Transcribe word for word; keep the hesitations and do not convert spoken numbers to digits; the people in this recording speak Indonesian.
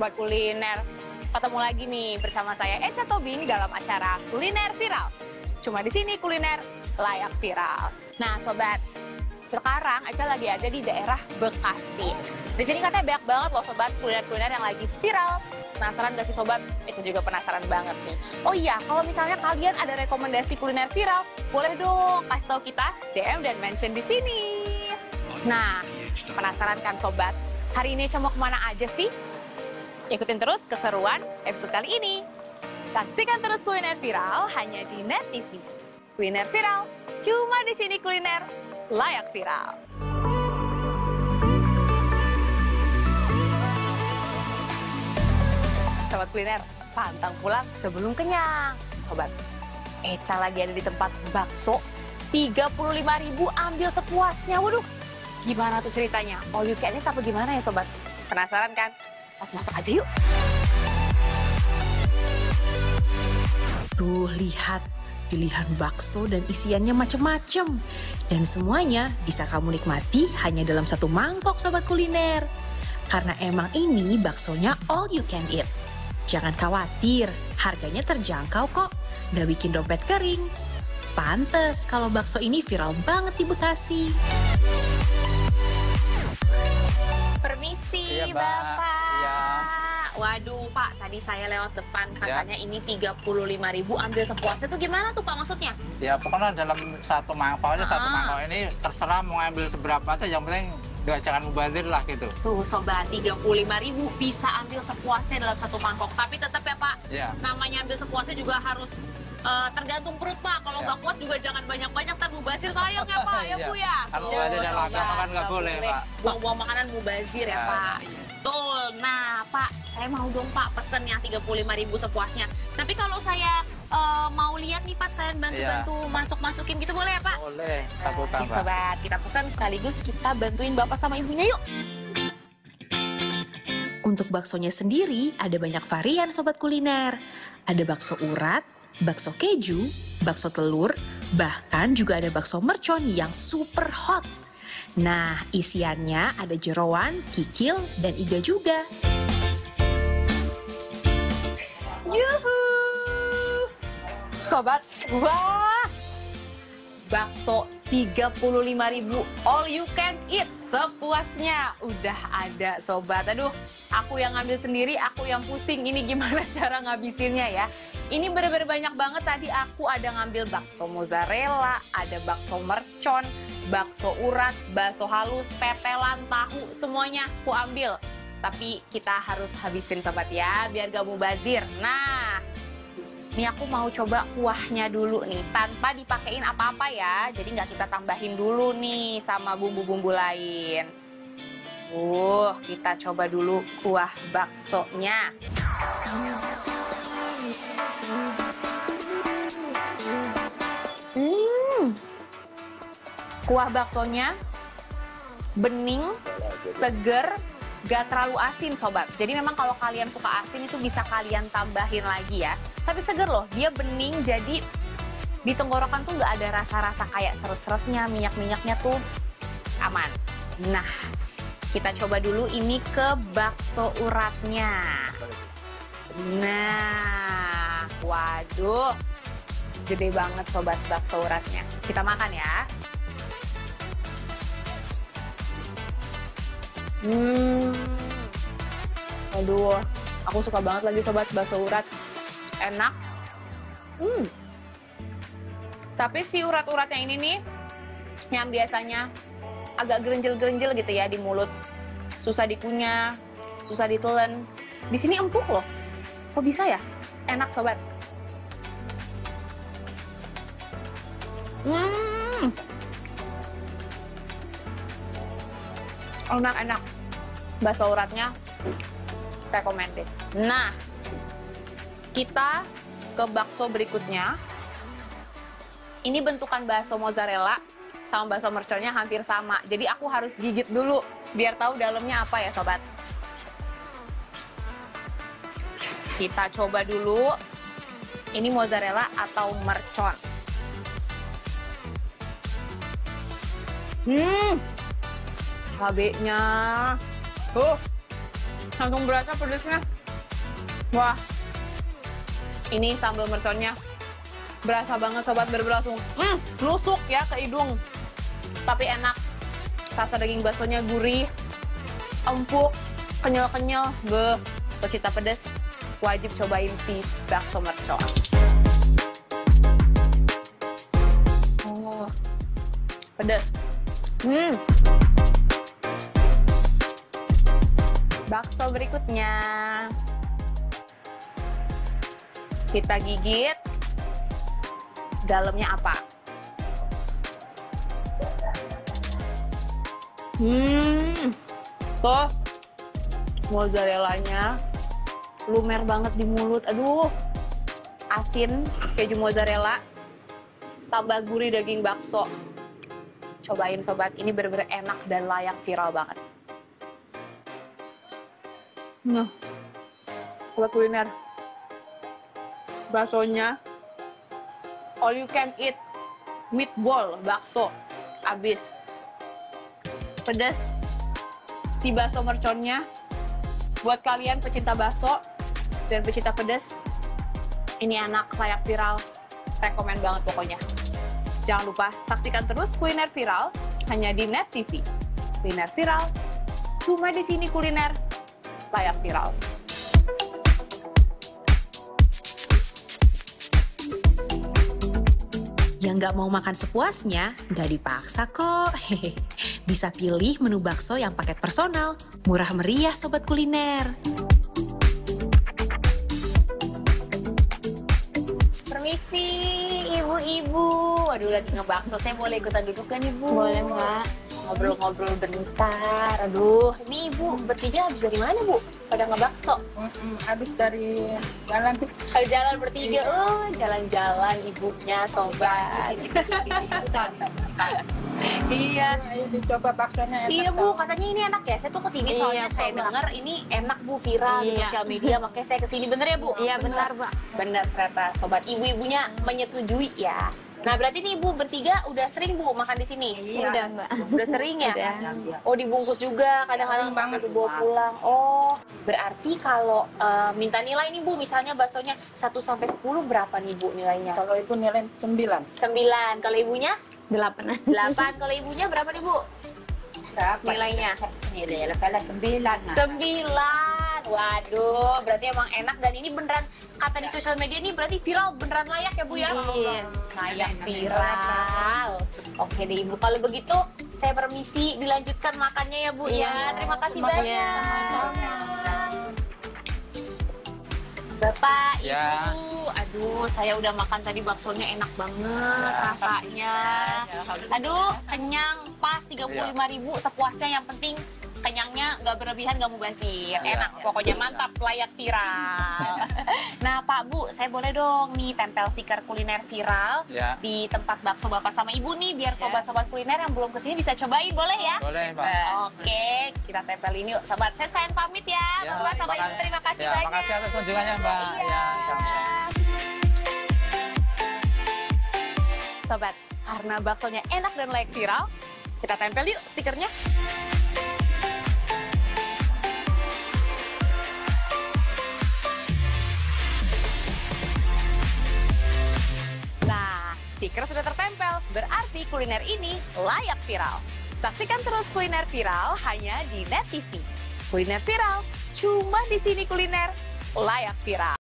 Sobat Kuliner, ketemu lagi nih bersama saya Echa Tobing dalam acara Kuliner Viral. Cuma di sini kuliner layak viral. Nah Sobat, sekarang Echa lagi ada di daerah Bekasi. Di sini katanya banyak banget loh Sobat kuliner-kuliner yang lagi viral. Penasaran gak sih Sobat? Echa juga penasaran banget nih. Oh iya, kalau misalnya kalian ada rekomendasi kuliner viral, boleh dong kasih tahu kita, D M dan mention di sini. Nah, penasaran kan Sobat? Hari ini Echa mau kemana aja sih? Ikutin terus keseruan episode kali ini. Saksikan terus kuliner viral hanya di Net T V. Kuliner viral, cuma di sini kuliner layak viral. Sobat kuliner, pantang pulang sebelum kenyang. Sobat, Echa lagi ada di tempat bakso tiga puluh lima ribu ambil sepuasnya. Waduh, gimana tuh ceritanya? All you can eat apa gimana ya Sobat? Penasaran kan? Pas masuk aja yuk. Tuh lihat, pilihan bakso dan isiannya macem-macem. Dan semuanya bisa kamu nikmati hanya dalam satu mangkok Sobat Kuliner. Karena emang ini baksonya all you can eat. Jangan khawatir, harganya terjangkau kok, gak bikin dompet kering. Pantes kalau bakso ini viral banget di Bekasi. Permisi iya, Bapak. Iya. Waduh Pak, tadi saya lewat depan katanya ya. Ini tiga puluh lima ribu ambil sepuasnya tuh gimana tuh Pak maksudnya? Ya pokoknya dalam satu mangkok aja, ah. satu mangkok ini terserah mau ambil seberapa aja, yang penting gak jangan mubazir lah gitu. Tuh Sobat, tiga puluh lima ribu bisa ambil sepuasnya dalam satu mangkok. Tapi tetap ya Pak, ya. Namanya ambil sepuasnya juga harus uh, tergantung perut Pak. Kalau nggak ya. Kuat juga jangan banyak-banyak, ntar mubazir sayang ya Pak, ya Bu ya. Kalau mubazir dan laga kan nggak boleh Pak. Buang-buang makanan mubazir ya, ya Pak. Ya. Betul. Nah Pak, saya mau dong Pak pesen yang tiga puluh lima ribu sepuasnya. Tapi kalau saya uh, mau lihat nih Pak, kalian bantu-bantu ya. Masuk-masukin gitu boleh ya Pak? Boleh, kita buka Oke, Sobat, kita pesan sekaligus kita bantuin Bapak sama Ibunya yuk. Untuk baksonya sendiri ada banyak varian Sobat Kuliner. Ada bakso urat, bakso keju, bakso telur, bahkan juga ada bakso mercon yang super hot. Nah, isiannya ada jeroan, kikil, dan iga juga. Yuhu! Sobat, wah! Bakso tiga puluh lima ribu all you can eat sepuasnya. Udah ada Sobat. Aduh, aku yang ngambil sendiri, aku yang pusing. Ini gimana cara ngabisinnya ya? Ini bener-bener banyak banget. Tadi aku ada ngambil bakso mozzarella, ada bakso mercon, bakso urat, bakso halus, tetelan, tahu, semuanya aku ambil. Tapi kita harus habisin Sobat ya, biar gak mubazir. Nah, ini aku mau coba kuahnya dulu nih, tanpa dipakein apa-apa ya. Jadi nggak kita tambahin dulu nih sama bumbu-bumbu lain. Uh, kita coba dulu kuah baksonya. Hmm, kuah baksonya bening, seger, gak terlalu asin Sobat. Jadi memang kalau kalian suka asin itu bisa kalian tambahin lagi ya. Tapi seger loh, dia bening jadi di tenggorokan tuh gak ada rasa-rasa kayak seret-seretnya, minyak-minyaknya tuh aman. Nah, kita coba dulu ini ke bakso uratnya. Nah, waduh, gede banget Sobat bakso uratnya. Kita makan ya. Hmm, aduh, aku suka banget lagi Sobat bakso urat. Enak. Hmm. Tapi si urat-uratnya ini nih, yang biasanya agak gerenjel-gerenjel gitu ya di mulut. Susah dikunyah, susah ditelan. Di sini empuk loh. Kok bisa ya? Enak Sobat. Hmm. Enak-enak. Bakso uratnya recommended. Nah, kita ke bakso berikutnya. Ini bentukan bakso mozzarella sama bakso merconnya hampir sama. Jadi aku harus gigit dulu biar tahu dalamnya apa ya Sobat. Kita coba dulu. Ini mozzarella atau mercon. Hmm, cabenya. Uh, Langsung berasa pedasnya. Wah, ini sambal merconnya berasa banget sobat, bener-bener langsung mm, nusuk ya ke hidung. Tapi enak, rasa daging baksonya gurih, empuk, kenyal-kenyal. Beuh, pecinta pedas wajib cobain si bakso mercon. Oh, pedas. Hmm. Bakso berikutnya. Kita gigit. Dalamnya apa? Hmm. Tuh. Mozzarellanya lumer banget di mulut. Aduh. Asin keju mozzarella. Tambah gurih daging bakso. Cobain sobat, ini bener-bener enak dan layak viral banget. Nah, buat kuliner. Baksonya all you can eat meatball bakso. Abis. Pedas. Si bakso merconnya buat kalian pecinta bakso dan pecinta pedas, ini enak, layak viral. Rekomen banget pokoknya. Jangan lupa saksikan terus kuliner viral hanya di Net T V. Kuliner viral cuma di sini, kuliner layak viral. Yang nggak mau makan sepuasnya, nggak dipaksa kok. Hehe. Bisa pilih menu bakso yang paket personal. Murah meriah sobat kuliner. Permisi, ibu-ibu. Waduh, lagi ngebakso. Saya boleh ikutan duduk kan, Ibu? Boleh, Mbak. Ngobrol-ngobrol bentar. Aduh, ini Ibu bertiga habis dari mana, Bu? Pada ngebakso. Mm-mm, habis dari jalan. Kalau jalan bertiga, oh jalan-jalan ibunya, sobat. Iya. Ayo dicoba baksonya. Iya Bu, katanya ini enak ya. Saya tuh kesini Iya, soalnya saya coba. dengar ini enak Bu, viral di Iya. sosial media, makanya saya kesini. Bener ya Bu? Iya, benar, Mbak. Bener ternyata sobat, ibu-ibunya menyetujui ya. Nah berarti nih Ibu bertiga udah sering Bu makan di sini? Iya. Udah Mbak. Udah sering ya? Udah. Oh dibungkus juga, kadang-kadang Sering sampai banget, dibawa Mbak. pulang. Oh berarti kalau eh, minta nilai nih Bu, misalnya baksonya satu sampai sepuluh berapa nih Bu nilainya? Kalau itu nilai sembilan. sembilan. Kalau ibunya? Delapan. delapan. Kalau ibunya berapa nih Bu? Berapa? Nilainya? Nilai kalau sembilan. sembilan. Waduh, berarti emang enak dan ini beneran kata di sosial media ini berarti viral, beneran layak ya Bu ya? Iya. Layak viral. Oke deh Ibu, kalau begitu saya permisi dilanjutkan makannya ya Bu ya. Iya. Terima kasih Terima kasih. banyak. Bapak, Ya. Ibu, aduh saya udah makan tadi baksonya enak banget rasanya. Aduh, kenyang pas tiga puluh lima ribu sepuasnya, yang penting kenyangnya nggak berlebihan, nggak mubazir. Iya. Enak, pokoknya mantap, layak viral. Nah Pak, Bu, saya boleh dong nih tempel stiker kuliner viral Ya. di tempat bakso Bapak sama Ibu nih, biar sobat-sobat kuliner yang belum kesini bisa cobain, boleh ya? Boleh, Mbak. Oke, kita tempelin yuk sobat. Saya sekalian pamit ya, Ya, Bapak sama Ibu, makasih. terima kasih Ya, banyak. makasih atas kunjungannya, Mbak. Iya. Ya, sama-sama. Sobat, karena baksonya enak dan layak viral, kita tempel yuk stikernya. Nah, stiker sudah tertempel, berarti kuliner ini layak viral. Saksikan terus kuliner viral hanya di Net T V. Kuliner viral, cuma di sini kuliner layak viral.